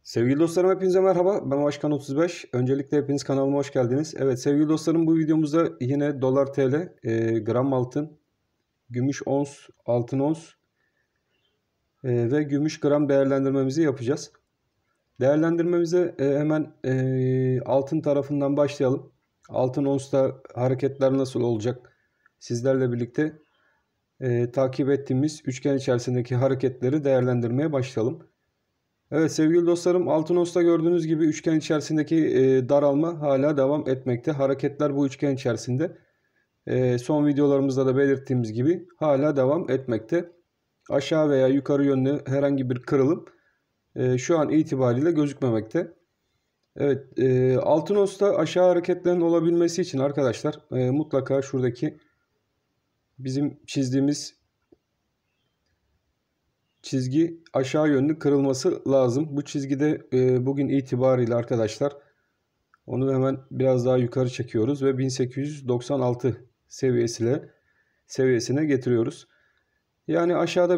Sevgili dostlarım hepinize merhaba. Ben Başkan 35. Öncelikle hepiniz kanalıma hoş geldiniz. Evet sevgili dostlarım bu videomuzda yine dolar TL, gram altın, gümüş ons, altın ons ve gümüş gram değerlendirmemizi yapacağız. Değerlendirmemize hemen altın tarafından başlayalım. Altın onsta hareketler nasıl olacak? Sizlerle birlikte takip ettiğimiz üçgen içerisindeki hareketleri değerlendirmeye başlayalım. Evet sevgili dostlarım altın onsta gördüğünüz gibi üçgen içerisindeki daralma hala devam etmekte. Hareketler bu üçgen içerisinde son videolarımızda da belirttiğimiz gibi hala devam etmekte. Aşağı veya yukarı yönlü herhangi bir kırılım şu an itibariyle gözükmemekte. Evet altın onsta aşağı hareketlerin olabilmesi için arkadaşlar mutlaka şuradaki bizim çizdiğimiz çizgi aşağı yönlü kırılması lazım. Bu çizgide bugün itibariyle arkadaşlar onu hemen biraz daha yukarı çekiyoruz ve 1896 seviyesine getiriyoruz. Yani aşağıda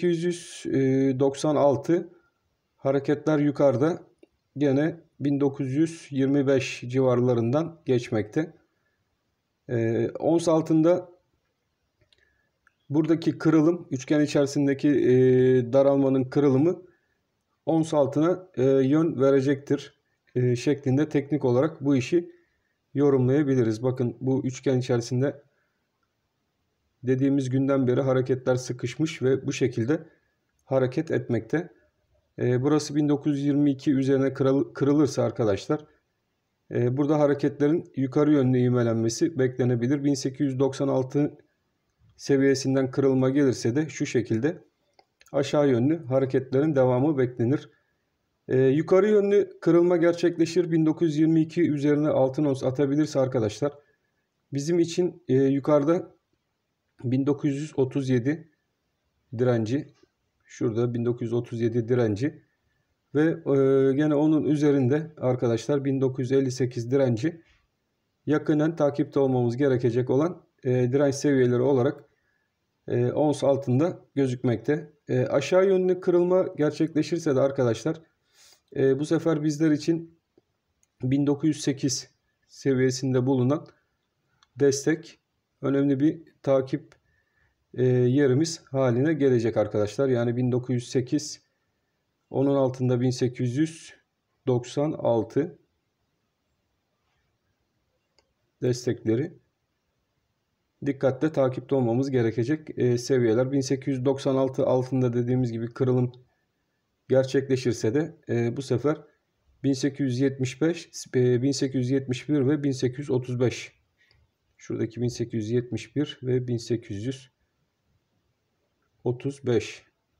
1896, hareketler yukarıda gene 1925 civarlarından geçmekte. Ons altında buradaki kırılım, üçgen içerisindeki daralmanın kırılımı ons altına yön verecektir şeklinde teknik olarak bu işi yorumlayabiliriz. Bakın bu üçgen içerisinde dediğimiz günden beri hareketler sıkışmış ve bu şekilde hareket etmekte. Burası 1922 üzerine kırılırsa arkadaşlar burada hareketlerin yukarı yönlü ivmelenmesi beklenebilir. 1896 seviyesinden kırılma gelirse de şu şekilde aşağı yönlü hareketlerin devamı beklenir. Yukarı yönlü kırılma gerçekleşir. 1922 üzerine altın ons atabilirse arkadaşlar bizim için yukarıda 1937 direnci, şurada 1937 direnci ve gene onun üzerinde arkadaşlar 1958 direnci yakından takipte olmamız gerekecek olan direnç seviyeleri olarak ons altında gözükmekte. Aşağı yönlü kırılma gerçekleşirse de arkadaşlar bu sefer bizler için 1908 seviyesinde bulunan destek önemli bir takip yerimiz haline gelecek arkadaşlar. Yani 1908, onun altında 1896 destekleri dikkatle takipte olmamız gerekecek seviyeler. 1896 altında dediğimiz gibi kırılım gerçekleşirse de bu sefer 1875, 1871 ve 1835, şuradaki 1871 ve 1835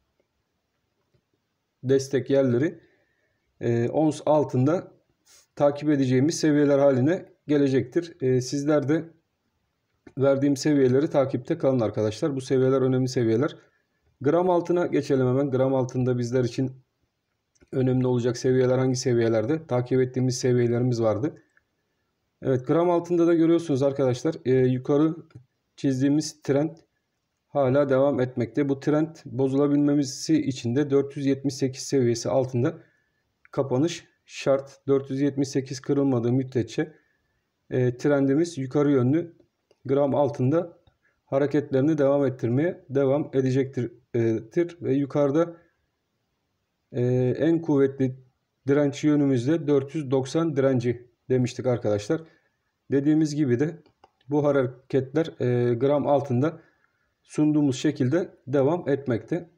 destek yerleri ons altında takip edeceğimiz seviyeler haline gelecektir. Sizler de verdiğim seviyeleri takipte kalın arkadaşlar. Bu seviyeler önemli seviyeler. Gram altına geçelim hemen. Gram altında bizler için önemli olacak seviyeler hangi seviyelerde? Takip ettiğimiz seviyelerimiz vardı. Evet, gram altında da görüyorsunuz arkadaşlar. Yukarı çizdiğimiz trend hala devam etmekte. Bu trend bozulabilmemizi için de 478 seviyesi altında kapanış şart. 478 kırılmadığı müddetçe trendimiz yukarı yönlü gram altında hareketlerini devam ettirmeye devam edecektir. Ve yukarıda en kuvvetli direnç yönümüzde 490 direnci demiştik arkadaşlar. Dediğimiz gibi de bu hareketler gram altında sunduğumuz şekilde devam etmekte.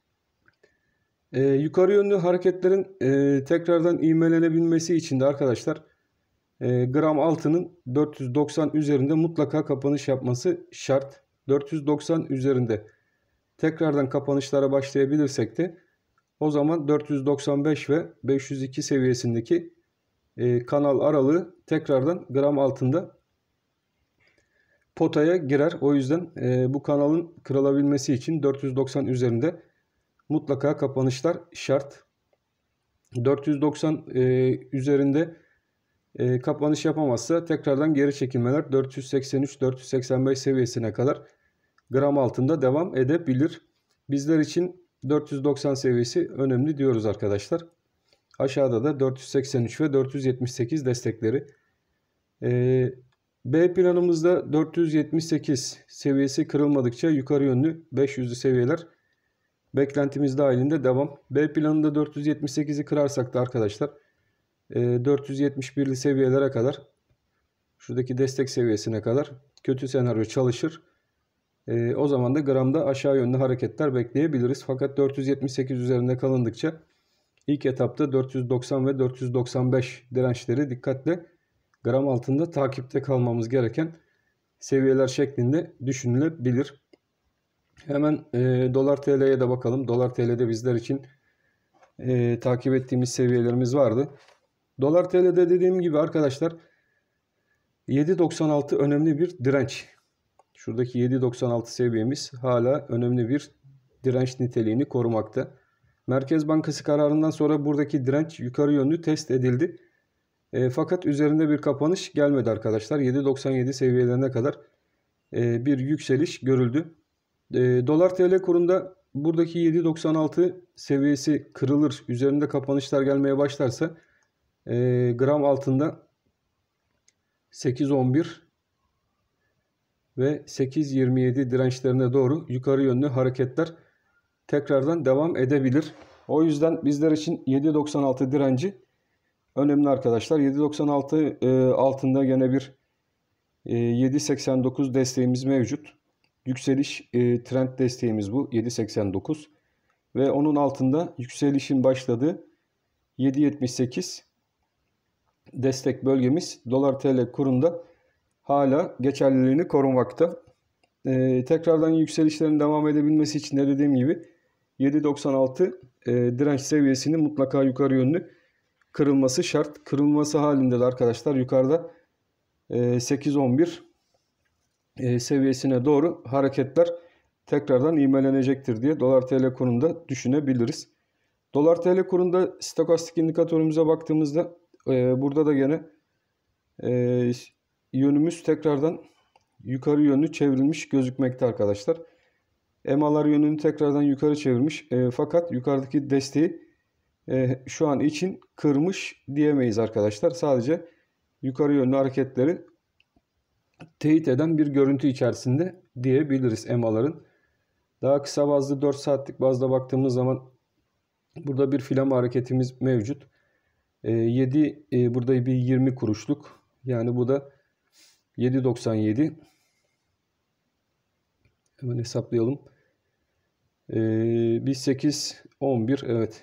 Yukarı yönlü hareketlerin tekrardan ivmelenebilmesi için de arkadaşlar gram altının 490 üzerinde mutlaka kapanış yapması şart. 490 üzerinde tekrardan kapanışlara başlayabilirsek de o zaman 495 ve 502 seviyesindeki kanal aralığı tekrardan gram altında potaya girer. O yüzden bu kanalın kırılabilmesi için 490 üzerinde mutlaka kapanışlar şart. 490 üzerinde kapanış yapamazsa tekrardan geri çekilmeler 483-485 seviyesine kadar gram altında devam edebilir. Bizler için 490 seviyesi önemli diyoruz arkadaşlar. Aşağıda da 483 ve 478 destekleri. B planımızda 478 seviyesi kırılmadıkça yukarı yönlü 500'lü seviyeler beklentimiz dahilinde devam. B planında 478'i kırarsak da arkadaşlar 471'li seviyelere kadar, şuradaki destek seviyesine kadar kötü senaryo çalışır. O zaman da gramda aşağı yönlü hareketler bekleyebiliriz. Fakat 478 üzerinde kalındıkça ilk etapta 490 ve 495 dirençleri dikkatle gram altında takipte kalmamız gereken seviyeler şeklinde düşünülebilir. Hemen dolar TL'ye de bakalım. Dolar TL'de bizler için takip ettiğimiz seviyelerimiz vardı. Dolar TL'de dediğim gibi arkadaşlar 7.96 önemli bir direnç. Şuradaki 7.96 seviyemiz hala önemli bir direnç niteliğini korumakta. Merkez Bankası kararından sonra buradaki direnç yukarı yönlü test edildi. Fakat üzerinde bir kapanış gelmedi arkadaşlar. 7.97 seviyelerine kadar bir yükseliş görüldü. Dolar TL kurunda buradaki 7.96 seviyesi kırılır, üzerinde kapanışlar gelmeye başlarsa gram altında 8.11 ve 8.27 dirençlerine doğru yukarı yönlü hareketler tekrardan devam edebilir. O yüzden bizler için 7.96 direnci önemli arkadaşlar. 7.96 altında gene bir 7.89 desteğimiz mevcut. Yükseliş trend desteğimiz bu 7.89 ve onun altında yükselişin başladığı 7.78 destek bölgemiz dolar TL kurunda hala geçerliliğini korumakta. Tekrardan yükselişlerin devam edebilmesi için de dediğim gibi 7.96 direnç seviyesini mutlaka yukarı yönlü kırılması şart. Kırılması halinde de arkadaşlar yukarıda 8.11 seviyesine doğru hareketler tekrardan ivmelenecektir diye dolar TL kurunda düşünebiliriz. Dolar TL kurunda stokastik indikatörümüze baktığımızda burada da gene yönümüz tekrardan yukarı yönlü çevrilmiş gözükmekte arkadaşlar. EMA'lar yönünü tekrardan yukarı çevirmiş. Fakat yukarıdaki desteği şu an için kırmış diyemeyiz arkadaşlar. Sadece yukarı yönlü hareketleri teyit eden bir görüntü içerisinde diyebiliriz EMA'ların. Daha kısa bazlı 4 saatlik bazda baktığımız zaman burada bir filama hareketimiz mevcut. 7 burada bir 20 kuruşluk. Yani bu da 7.97. Hemen hesaplayalım. Bir 8.11 evet.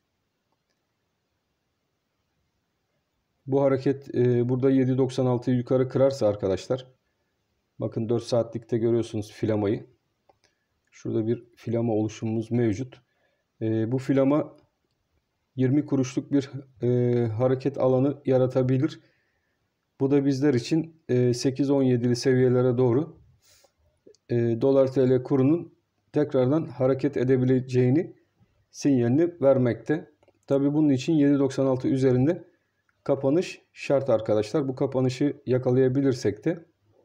Bu hareket burada 7.96'yı yukarı kırarsa arkadaşlar. Bakın 4 saatlikte görüyorsunuz filamayı. Şurada bir filama oluşumumuz mevcut. Bu filama 20 kuruşluk bir hareket alanı yaratabilir. Bu da bizler için 8-17'li seviyelere doğru dolar TL kurunun tekrardan hareket edebileceğini sinyalini vermekte. Tabi bunun için 7.96 üzerinde kapanış şart arkadaşlar. Bu kapanışı yakalayabilirsek de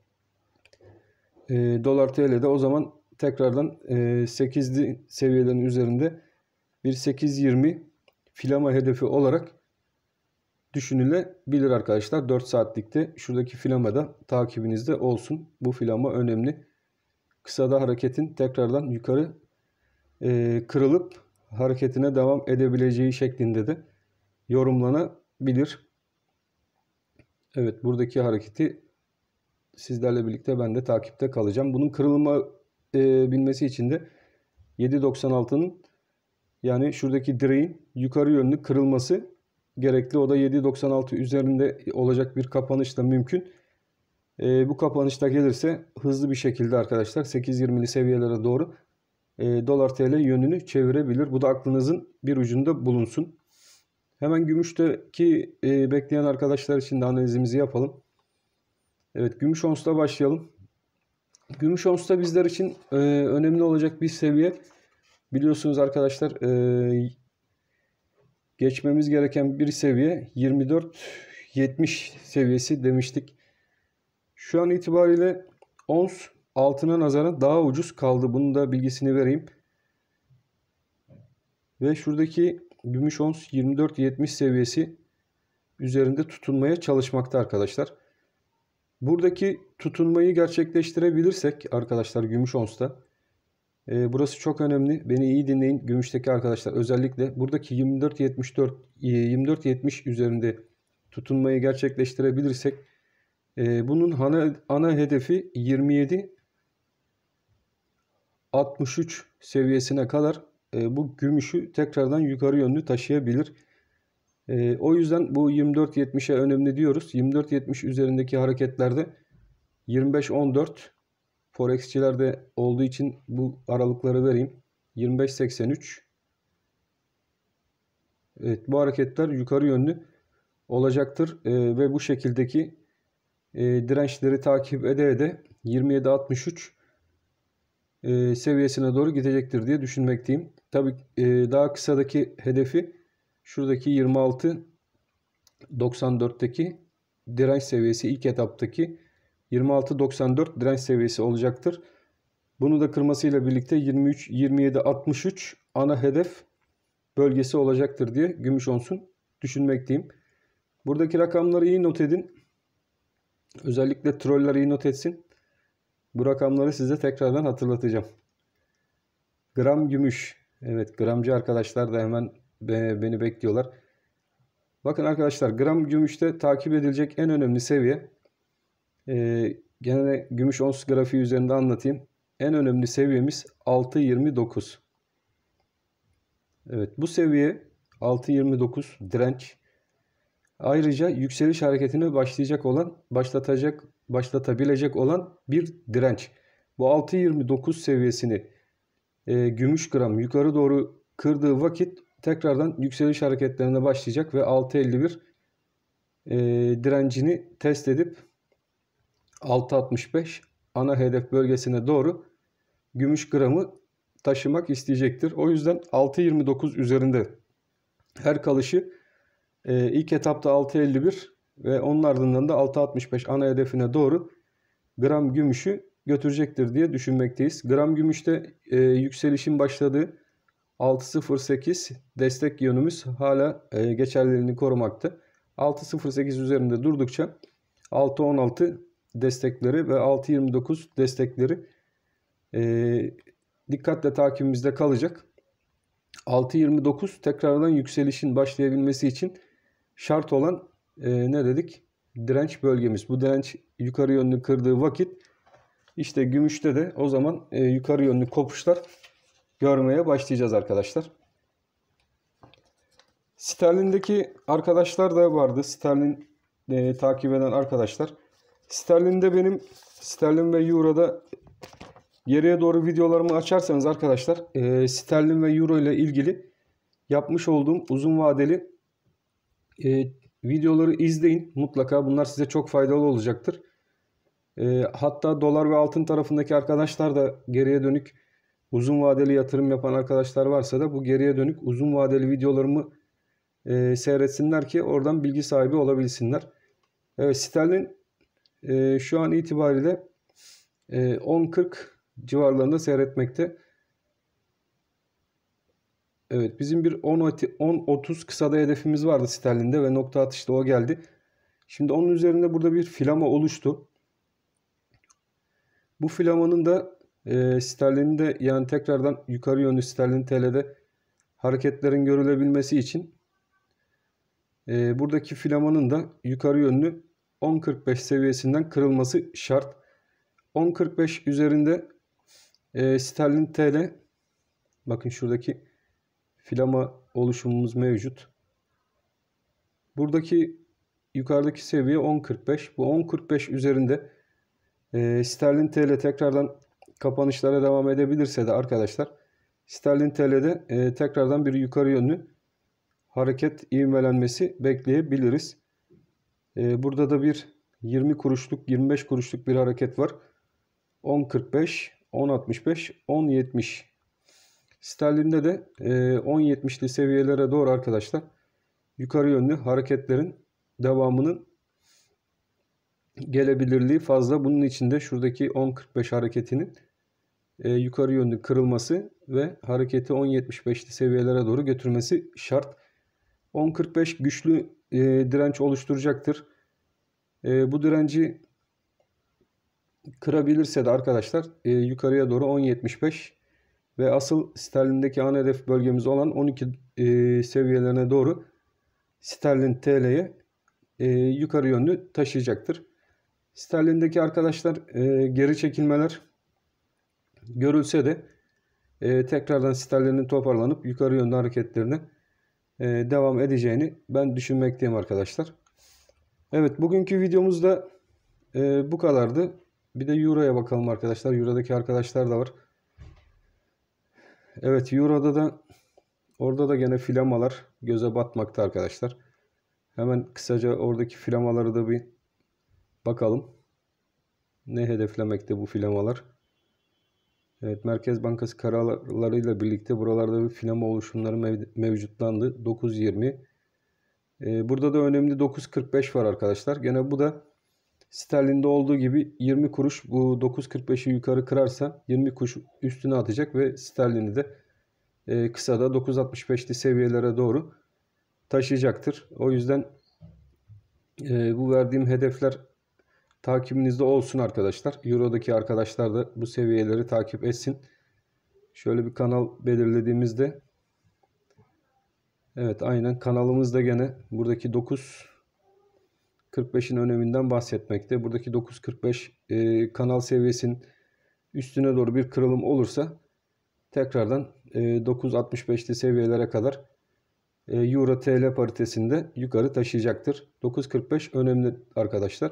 dolar TL'de o zaman tekrardan 8'li seviyelerin üzerinde bir 8.20 filama hedefi olarak düşünülebilir arkadaşlar. 4 saatlikte şuradaki filamada takibinizde olsun. Bu filama önemli. Kısada hareketin tekrardan yukarı kırılıp hareketine devam edebileceği şeklinde de yorumlanabilir. Evet, buradaki hareketi sizlerle birlikte ben de takipte kalacağım. Bunun kırılma bilmesi için de 7.96'nın yani şuradaki direğin yukarı yönlü kırılması gerekli. O da 7.96 üzerinde olacak bir kapanışla mümkün. Bu kapanışta gelirse hızlı bir şekilde arkadaşlar 8.20'li seviyelere doğru dolar TL yönünü çevirebilir. Bu da aklınızın bir ucunda bulunsun. Hemen gümüşteki bekleyen arkadaşlar için de analizimizi yapalım. Evet, gümüş onsla başlayalım. Gümüş onsta bizler için önemli olacak bir seviye. Biliyorsunuz arkadaşlar geçmemiz gereken bir seviye 24.70 seviyesi demiştik. Şu an itibariyle ons altına nazaran daha ucuz kaldı. Bunun da bilgisini vereyim. Ve şuradaki gümüş ons 24.70 seviyesi üzerinde tutunmaya çalışmakta arkadaşlar. Buradaki tutunmayı gerçekleştirebilirsek arkadaşlar gümüş onsta, burası çok önemli. Beni iyi dinleyin gümüşteki arkadaşlar. Özellikle buradaki 24.70 üzerinde tutunmayı gerçekleştirebilirsek bunun ana hedefi 27.63 seviyesine kadar bu gümüşü tekrardan yukarı yönlü taşıyabilir. O yüzden bu 24.70'e önemli diyoruz. 24.70 üzerindeki hareketlerde 25.14 Forex'çilerde olduğu için bu aralıkları vereyim. 25.83. Evet, bu hareketler yukarı yönlü olacaktır ve bu şekildeki dirençleri takip ede 27.63 seviyesine doğru gidecektir diye düşünmekteyim. Tabii daha kısadaki hedefi şuradaki 26.94'teki direnç seviyesi, ilk etaptaki 26.94 direnç seviyesi olacaktır. Bunu da kırmasıyla birlikte 27.63 ana hedef bölgesi olacaktır diye gümüş onsun düşünmekteyim. Buradaki rakamları iyi not edin. Özellikle troller iyi not etsin. Bu rakamları size tekrardan hatırlatacağım. Gram gümüş. Evet, gramcı arkadaşlar da hemen beni bekliyorlar. Bakın arkadaşlar, gram gümüşte takip edilecek en önemli seviye, gene gümüş ons grafiği üzerinde anlatayım. En önemli seviyemiz 6.29. Evet, bu seviye 6.29 direnç. Ayrıca yükseliş hareketini başlatabilecek olan bir direnç. Bu 6.29 seviyesini gümüş gram yukarı doğru kırdığı vakit tekrardan yükseliş hareketlerine başlayacak ve 6.51 direncini test edip 6.65 ana hedef bölgesine doğru gümüş gramı taşımak isteyecektir. O yüzden 6.29 üzerinde her kalışı ilk etapta 6.51 ve onun ardından da 6.65 ana hedefine doğru gram gümüşü götürecektir diye düşünmekteyiz. Gram gümüşte yükselişin başladığı 6.08 destek yönümüz hala geçerliliğini korumakta. 6.08 üzerinde durdukça 6.16 destekleri ve 6.29 destekleri dikkatle takibimizde kalacak. 6.29 tekrardan yükselişin başlayabilmesi için şart olan ne dedik? Direnç bölgemiz. Bu direnç yukarı yönlü kırdığı vakit işte gümüşte de o zaman yukarı yönlü kopuşlar görmeye başlayacağız arkadaşlar. Sterlindeki arkadaşlar da vardı. Sterlin takip eden arkadaşlar. Sterlinde benim sterlin ve euro'da geriye doğru videolarımı açarsanız arkadaşlar sterlin ve euro ile ilgili yapmış olduğum uzun vadeli videoları izleyin. Mutlaka bunlar size çok faydalı olacaktır. Hatta dolar ve altın tarafındaki arkadaşlar da geriye dönük uzun vadeli yatırım yapan arkadaşlar varsa da bu geriye dönük uzun vadeli videolarımı seyretsinler ki oradan bilgi sahibi olabilsinler. Evet, sterlin şu an itibariyle 10.40 civarlarında seyretmekte. Evet, bizim bir 10.30 kısada hedefimiz vardı sterlinde ve nokta atışta o geldi. Şimdi onun üzerinde burada bir filama oluştu. Bu filamanın da sterlinde, yani tekrardan yukarı yönlü sterlin TL'de hareketlerin görülebilmesi için buradaki filamanın da yukarı yönlü 10.45 seviyesinden kırılması şart. 10.45 üzerinde sterlin TL, bakın şuradaki filama oluşumumuz mevcut. Buradaki yukarıdaki seviye 10.45. Bu 10.45 üzerinde sterlin TL tekrardan kapanışlara devam edebilirse de arkadaşlar sterlin TL'de tekrardan bir yukarı yönlü hareket ivmelenmesi bekleyebiliriz. Burada da bir 20 kuruşluk 25 kuruşluk bir hareket var. 10.45, 10.65, 10.70. Sterlinde de 10.70'li seviyelere doğru arkadaşlar yukarı yönlü hareketlerin devamının gelebilirliği fazla. Bunun için de şuradaki 10.45 hareketinin yukarı yönlü kırılması ve hareketi 10.75'li seviyelere doğru götürmesi şart. 10.45 güçlü direnç oluşturacaktır. Bu direnci kırabilirse de arkadaşlar yukarıya doğru 10.75 ve asıl sterlindeki ana hedef bölgemiz olan 12 seviyelerine doğru sterlin TL'ye yukarı yönlü taşıyacaktır. Sterlindeki arkadaşlar geri çekilmeler görülse de tekrardan sterlinin toparlanıp yukarı yönlü hareketlerine devam edeceğini ben düşünmekteyim arkadaşlar. Evet, bugünkü videomuzda bu kadardı. Bir de Euro'ya bakalım arkadaşlar. Euro'daki arkadaşlar da var. Evet, Euro'da da orada da gene flamalar göze batmakta arkadaşlar. Hemen kısaca oradaki flamaları da bir bakalım. Ne hedeflemekte bu flamalar? Evet, Merkez Bankası kararlarıyla birlikte buralarda bir flama oluşumları mevcutlandı. 9.20. Burada da önemli 9.45 var arkadaşlar. Gene bu da sterlinde olduğu gibi 20 kuruş bu 9.45'i yukarı kırarsa 20 kuruş üstüne atacak ve sterlini de kısada 9.65'li seviyelere doğru taşıyacaktır. O yüzden bu verdiğim hedefler takibinizde olsun arkadaşlar. Euro'daki arkadaşlar da bu seviyeleri takip etsin. Şöyle bir kanal belirlediğimizde, evet, aynen kanalımızda gene buradaki 9.45'in öneminden bahsetmekte. Buradaki 9.45 kanal seviyesinin üstüne doğru bir kırılım olursa tekrardan 9.65'li seviyelere kadar Euro TL paritesinde yukarı taşıyacaktır. 9.45 önemli arkadaşlar.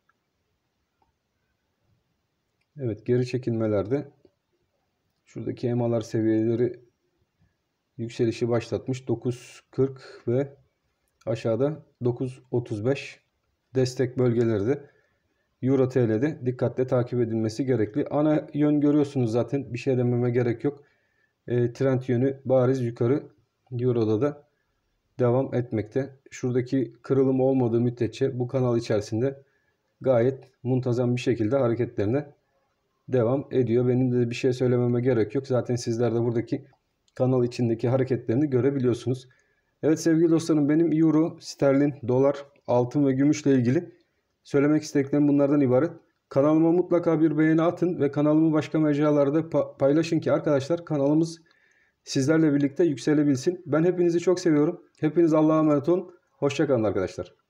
Evet, geri çekilmelerde şuradaki EMA'lar seviyeleri yükselişi başlatmış. 9.40 ve aşağıda 9.35 destek bölgeleri de Euro TL'de dikkatle takip edilmesi gerekli. Ana yön görüyorsunuz zaten, bir şey dememe gerek yok. Trend yönü bariz yukarı, Euro'da da devam etmekte. Şuradaki kırılım olmadığı müddetçe bu kanal içerisinde gayet muntazam bir şekilde hareketlerine devam ediyor. Benim de bir şey söylememe gerek yok. Zaten sizler de buradaki kanal içindeki hareketlerini görebiliyorsunuz. Evet sevgili dostlarım, benim euro, sterlin, dolar, altın ve gümüşle ilgili söylemek istediklerim bunlardan ibaret. Kanalıma mutlaka bir beğeni atın ve kanalımı başka mecralarda paylaşın ki arkadaşlar kanalımız sizlerle birlikte yükselebilsin. Ben hepinizi çok seviyorum. Hepiniz Allah'a emanet olun. Hoşça kalın arkadaşlar.